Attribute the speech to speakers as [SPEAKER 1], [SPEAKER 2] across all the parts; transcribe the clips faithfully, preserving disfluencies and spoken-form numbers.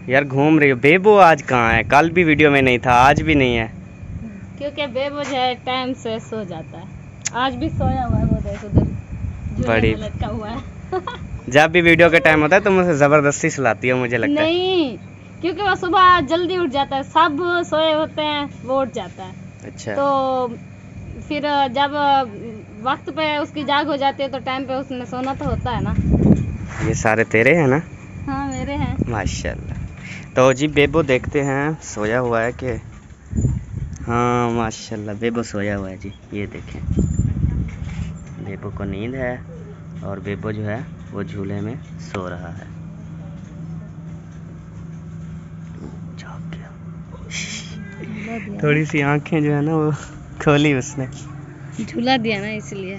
[SPEAKER 1] यार घूम रही हो। बेबो आज कहाँ है? कल भी वीडियो में नहीं था, आज भी नहीं है।
[SPEAKER 2] क्योंकि बेबो जो है टाइम से सो जाता है। आज भी सोया हुआ है, वो देख उधर
[SPEAKER 1] बड़ी
[SPEAKER 2] झूले में लटका हुआ है।
[SPEAKER 1] जब भी वीडियो का टाइम होता है तुम उसे जबरदस्ती सुलाती हो, मुझे लगता है।
[SPEAKER 2] नहीं, क्योंकि वो सुबह जल्दी उठ जाता है, सब सोए होते हैं, वो उठ जाता है।
[SPEAKER 1] अच्छा।
[SPEAKER 2] तो फिर जब वक्त पे उसकी जाग हो जाती है तो टाइम पे उसने सोना तो होता है ना।
[SPEAKER 1] ये सारे तेरे हैं ना?
[SPEAKER 2] हाँ मेरे हैं।
[SPEAKER 1] माशाल्लाह। तो जी बेबो देखते हैं सोया हुआ है कि? हाँ माशाल्लाह बेबो सोया हुआ है जी। ये देखें, बेबो को नींद है और बेबो जो है वो झूले में सो रहा है। जाग गया। थोड़ी सी आंखें जो है ना वो खोली उसने,
[SPEAKER 2] झूला दिया ना इसलिए।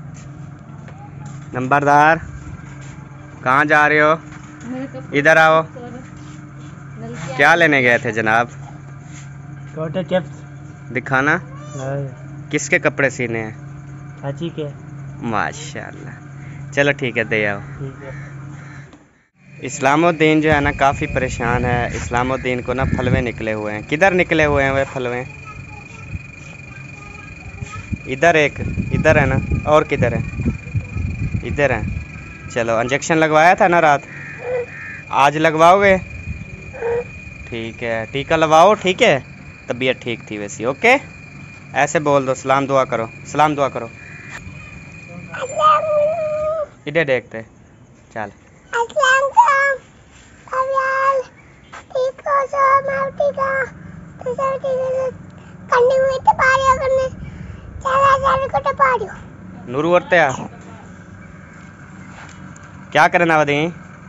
[SPEAKER 1] नंबरदार कहाँ जा रहे हो? इधर आओ। क्या लेने गए थे जनाब?
[SPEAKER 3] छोटे चिप्स
[SPEAKER 1] दिखाना। किसके कपड़े सीने हैं?
[SPEAKER 3] चाची के।
[SPEAKER 1] माशाल्लाह। चलो ठीक है, दे आओ।
[SPEAKER 3] ठीक है।
[SPEAKER 1] इस्लामुद्दीन जो है ना काफ़ी परेशान है। इस्लामुद्दीन को ना फलवे निकले हुए हैं। किधर निकले हुए हैं वे फलवे? इधर एक, इधर है ना, और किधर है? इधर है। चलो इंजेक्शन लगवाया था ना रात, आज लगवाओगे? ठीक है, टीका लगवाओ। ठीक है, तबीयत ठीक थी वैसी। ओके, ऐसे बोल दो, सलाम दुआ करो, सलाम दुआ करो। इधर देखते चल। नूरू वर्ते क्या करना वदी?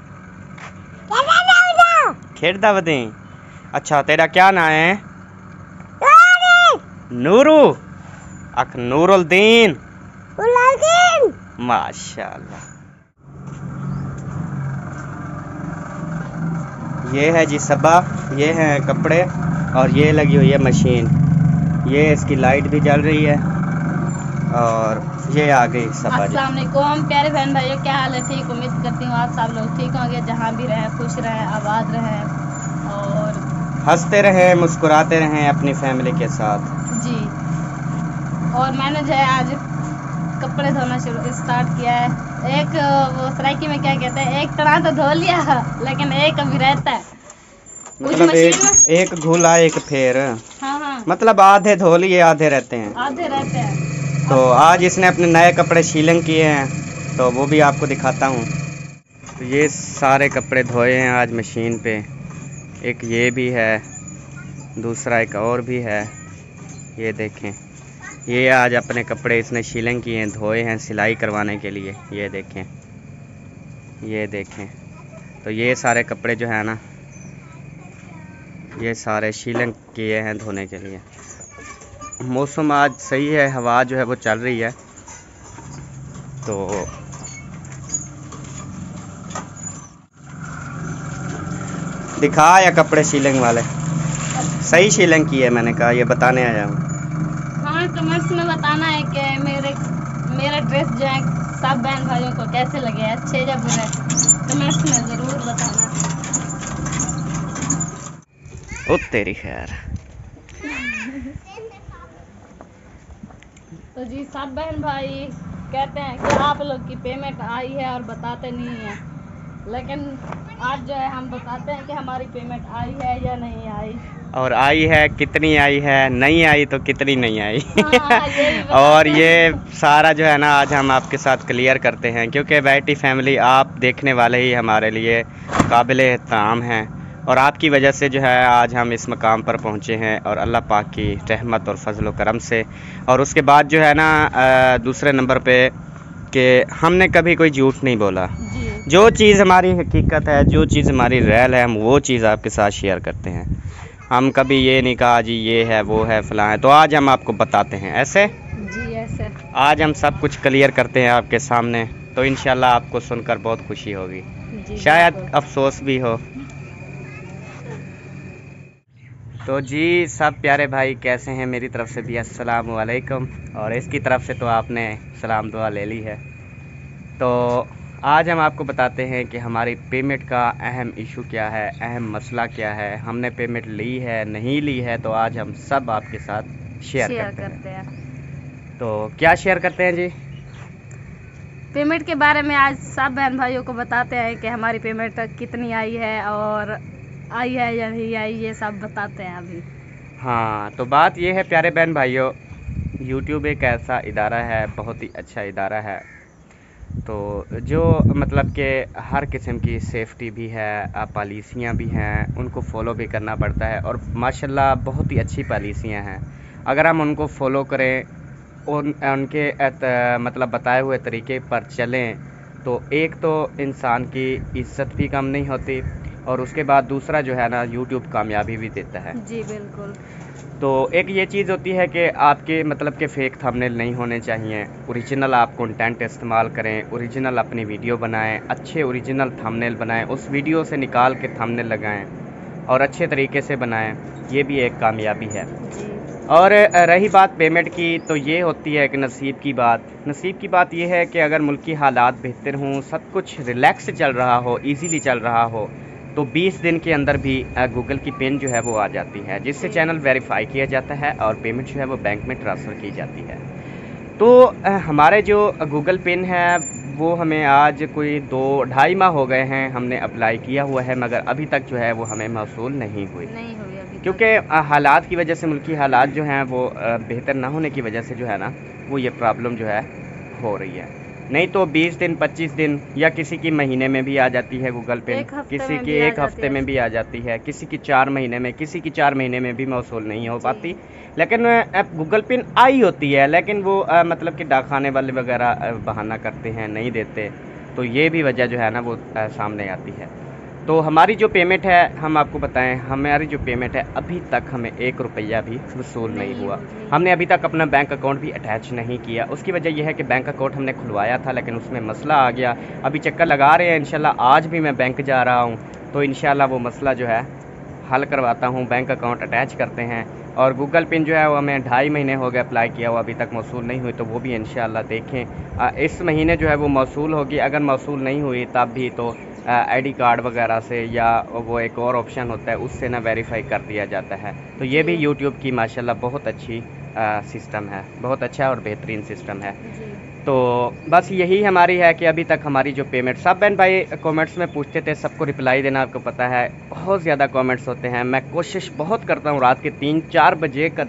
[SPEAKER 1] खेड़दा वदी? अच्छा, तेरा क्या नाम है? नूरू। अख नूरुद्दीन। माशाल्लाह। ये है जी सबा, ये है कपड़े और ये लगी हुई है मशीन। ये इसकी लाइट भी जल रही है और ये आ गई सबा।
[SPEAKER 2] अस्सलाम वालेकुम प्यारे बहन भाइयों, क्या हाल है? ठीक, उम्मीद करती हूँ आप सब लोग ठीक होंगे, जहाँ भी रहें खुश रहें, आबाद रहें और
[SPEAKER 1] हंसते रहें, मुस्कुराते रहें अपनी फैमिली के साथ
[SPEAKER 2] जी। और मैंने जो है आज कपड़े धोना शुरू स्टार्ट किया है। एक वो सराइकी में क्या कहते हैं, एक तरह तो धो लिया लेकिन एक अभी रहता है।
[SPEAKER 1] मतलब एक, एक घुला एक फेर।
[SPEAKER 2] हाँ हाँ,
[SPEAKER 1] मतलब आधे धो लिए आधे रहते हैं।
[SPEAKER 2] आधे रहते हैं।
[SPEAKER 1] तो आज इसने अपने नए कपड़े शीलन किए हैं तो वो भी आपको दिखाता हूँ। तो ये सारे कपड़े धोए हैं आज मशीन पे। एक ये भी है, दूसरा एक और भी है। ये देखें, ये आज अपने कपड़े इसने शीलन किए हैं, धोए हैं सिलाई करवाने के लिए। ये देखें, ये देखें। तो ये सारे कपड़े जो है ना, ये सारे शीलन किए हैं धोने के लिए। मौसम आज सही है, हवा जो है वो चल रही है। तो दिखा या कपड़े शीलिंग वाले सही शीलिंग की है, मैंने कहा ये बताने आया हूँ।
[SPEAKER 2] हाँ, कमेंट्स में बताना है कि मेरे मेरा ड्रेस जो है सब बहन भाइयों को कैसे लगे, अच्छे या बुरे, कमेंट्स में ज़रूर बताना।
[SPEAKER 1] ओ तेरी खैर।
[SPEAKER 2] तो जी सब बहन भाई कहते हैं कि आप लोग की पेमेंट आई है और बताते नहीं हैं, लेकिन आज जो है हम बताते हैं कि हमारी पेमेंट आई है या नहीं आई, और
[SPEAKER 1] आई है कितनी आई है, नहीं आई तो कितनी नहीं आई।
[SPEAKER 2] हाँ, ये
[SPEAKER 1] और ये सारा जो है ना आज हम आपके साथ क्लियर करते हैं, क्योंकि बैटी फैमिली आप देखने वाले ही हमारे लिए काबिल एहतराम हैं और आपकी वजह से जो है आज हम इस मकाम पर पहुँचे हैं और अल्लाह पाक की रहमत और फजल व करम से। और उसके बाद जो है ना दूसरे नंबर पे कि हमने कभी कोई झूठ नहीं बोला। जो चीज़ हमारी हकीकत है, जो चीज़ हमारी रियल है, हम वो चीज़ आपके साथ शेयर करते हैं। हम कभी ये नहीं कहा जी ये है वो है फलां है। तो आज हम आपको बताते हैं ऐसे
[SPEAKER 2] जी ऐसे
[SPEAKER 1] आज हम सब कुछ क्लियर करते हैं आपके सामने। तो इंशाल्लाह आपको सुनकर बहुत खुशी होगी, शायद अफसोस भी हो। तो जी सब प्यारे भाई कैसे हैं? मेरी तरफ से भी अस्सलाम वालेकुम और इसकी तरफ से तो आपने सलाम दुआ ले ली है। तो आज हम आपको बताते हैं कि हमारी पेमेंट का अहम इशू क्या है, अहम मसला क्या है, हमने पेमेंट ली है नहीं ली है, तो आज हम सब आपके साथ शेयर,
[SPEAKER 2] शेयर
[SPEAKER 1] करते,
[SPEAKER 2] करते हैं।,
[SPEAKER 1] हैं तो क्या शेयर करते हैं जी?
[SPEAKER 2] पेमेंट के बारे में आज सब बहन भाइयों को बताते हैं कि हमारी पेमेंट कितनी आई है और आई है या नहीं आई, ये सब बताते हैं अभी।
[SPEAKER 1] हाँ, तो बात ये है प्यारे बहन भाइयों, यूट्यूब एक ऐसा इदारा है, बहुत ही अच्छा इदारा है, तो जो मतलब कि हर किस्म की सेफ्टी भी है, पॉलिसियाँ भी हैं, उनको फॉलो भी करना पड़ता है और माशाल्लाह बहुत ही अच्छी पॉलिसियाँ हैं। अगर हम उनको फॉलो करें, उन उनके मतलब बताए हुए तरीके पर चलें, तो एक तो इंसान की इज्जत भी कम नहीं होती और उसके बाद दूसरा जो है ना, यूट्यूब कामयाबी भी देता है।
[SPEAKER 2] जी बिल्कुल।
[SPEAKER 1] तो एक ये चीज़ होती है कि आपके मतलब के फ़ेक थंबनेल नहीं होने चाहिए, ओरिजिनल आप कंटेंट इस्तेमाल करें, ओरिजिनल अपनी वीडियो बनाएं, अच्छे ओरिजिनल थंबनेल बनाएं, उस वीडियो से निकाल के थंबनेल लगाएं और अच्छे तरीके से बनाएं, ये भी एक कामयाबी है। और रही बात पेमेंट की, तो ये होती है कि नसीब की बात। नसीब की बात ये है कि अगर मुल्की हालात बेहतर हों, सब कुछ रिलैक्स चल रहा हो, इजीली चल रहा हो, तो बीस दिन के अंदर भी गूगल की पिन जो है वो आ जाती है, जिससे चैनल वेरीफाई किया जाता है और पेमेंट जो है वो बैंक में ट्रांसफ़र की जाती है। तो हमारे जो गूगल पिन है वो हमें आज कोई दो ढाई माह हो गए हैं, हमने अप्लाई किया हुआ है, मगर अभी तक जो है वो हमें मौसूल नहीं हुई,
[SPEAKER 2] नहीं हुई अभी,
[SPEAKER 1] क्योंकि हालात की वजह से, मुल्की हालात जो हैं वो बेहतर ना होने की वजह से जो है ना, वो ये प्रॉब्लम जो है हो रही है। नहीं तो बीस दिन पच्चीस दिन या किसी की महीने में भी आ जाती है गूगल पिन, किसी की एक हफ्ते में भी आ जाती है, किसी की चार महीने में, किसी की चार महीने में भी मौसूल नहीं हो पाती। लेकिन गूगल पिन आई होती है, लेकिन वो आ, मतलब कि डाकखाने वाले वगैरह बहाना करते हैं, नहीं देते, तो ये भी वजह जो है ना वो आ, सामने आती है। तो हमारी जो पेमेंट है, हम आपको बताएं, हमारी जो पेमेंट है अभी तक हमें एक रुपया भी वसूल नहीं हुआ। हमने अभी तक अपना बैंक अकाउंट भी अटैच नहीं किया। उसकी वजह यह है कि बैंक अकाउंट हमने खुलवाया था, लेकिन उसमें मसला आ गया। अभी चक्कर लगा रहे हैं, इंशाल्लाह आज भी मैं बैंक जा रहा हूं, तो इंशाल्लाह वो मसला जो है हल करवाता हूं, बैंक अकाउंट अटैच करते हैं। और गूगल पिन जो है वो हमें ढाई महीने हो गए अप्लाई किया हुआ, अभी तक मौसूल नहीं हुई, तो वो भी इंशाल्लाह देखें इस महीने जो है वो मौसूल होगी। अगर मौसूल नहीं हुई तब भी तो आईडी कार्ड वगैरह से, या वो एक और ऑप्शन होता है उससे ना वेरीफाई कर दिया जाता है। तो ये भी यूट्यूब की माशाल्लाह बहुत अच्छी आ, सिस्टम है, बहुत अच्छा और बेहतरीन सिस्टम है। तो बस यही हमारी है कि अभी तक हमारी जो पेमेंट, सब बहन भाई कमेंट्स में पूछते थे, सबको रिप्लाई देना आपको पता है, बहुत ज़्यादा कमेंट्स होते हैं। मैं कोशिश बहुत करता हूँ रात के तीन चार बजे का,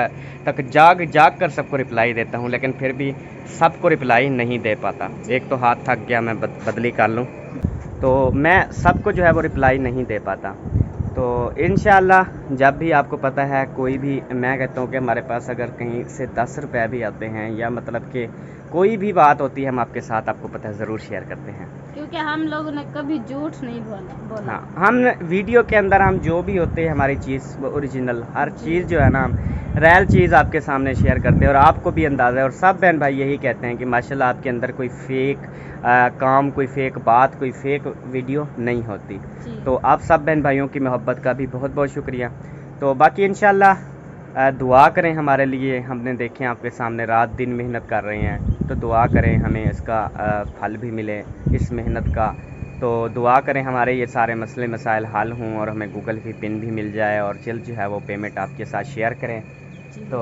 [SPEAKER 1] तक जाग जाग कर सबको रिप्लाई देता हूँ, लेकिन फिर भी सबको रिप्लाई नहीं दे पाता। एक तो हाथ थक गया, मैं बद, बदली कर लूँ, तो मैं सबको जो है वो रिप्लाई नहीं दे पाता। तो इंशाल्लाह जब भी आपको पता है, कोई भी, मैं कहता हूँ कि हमारे पास अगर कहीं से दस रुपये भी आते हैं, या मतलब कि कोई भी बात होती है, हम आपके साथ, आपको पता है, ज़रूर शेयर करते हैं,
[SPEAKER 2] क्योंकि हम लोगों ने कभी झूठ नहीं बोला बोला
[SPEAKER 1] हाँ, हम वीडियो के अंदर हम जो भी होते हैं, हमारी चीज़ वो ओरिजिनल, हर चीज़ जो है ना, हम रियल चीज़ आपके सामने शेयर करते हैं और आपको भी अंदाज़ा है। और सब बहन भाई यही कहते हैं कि माशाल्लाह आपके अंदर कोई फेक आ, काम, कोई फेक बात, कोई फेक वीडियो नहीं होती। तो आप सब बहन भाइयों की मोहब्बत का भी बहुत बहुत शुक्रिया। तो बाकी इंशाल्लाह दुआ करें हमारे लिए, हमने देखें आपके सामने रात दिन मेहनत कर रहे हैं, तो दुआ करें हमें इसका फल भी मिले इस मेहनत का। तो दुआ करें हमारे ये सारे मसले मसाइल हल हों और हमें गूगल की पिन भी मिल जाए और जल्द जो है वो पेमेंट आपके साथ शेयर करें। तो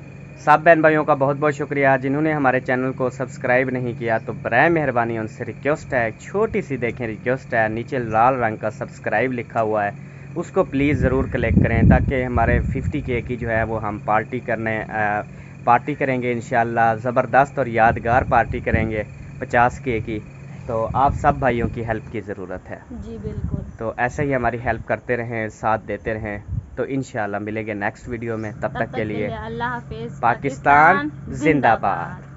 [SPEAKER 1] सब बहन भाइयों का बहुत बहुत शुक्रिया। जिन्होंने हमारे चैनल को सब्सक्राइब नहीं किया, तो बराए मेहरबानी उनसे रिक्वेस्ट है, छोटी सी देखें रिक्वेस्ट है, नीचे लाल रंग का सब्सक्राइब लिखा हुआ है, उसको प्लीज़ ज़रूर क्लिक करें, ताकि हमारे फिफ्टी के की जो है वो हम पार्टी करने आ, पार्टी करेंगे इंशाल्लाह, ज़बरदस्त और यादगार पार्टी करेंगे पचास के की। तो आप सब भाइयों की हेल्प की ज़रूरत है।
[SPEAKER 2] जी बिल्कुल।
[SPEAKER 1] तो ऐसे ही हमारी हेल्प करते रहें, साथ देते रहें, तो इंशाल्लाह मिलेंगे नेक्स्ट वीडियो में। तब, तब तक के लिए
[SPEAKER 2] अल्लाह हाफिज़।
[SPEAKER 1] पाकिस्तान जिंदाबाद।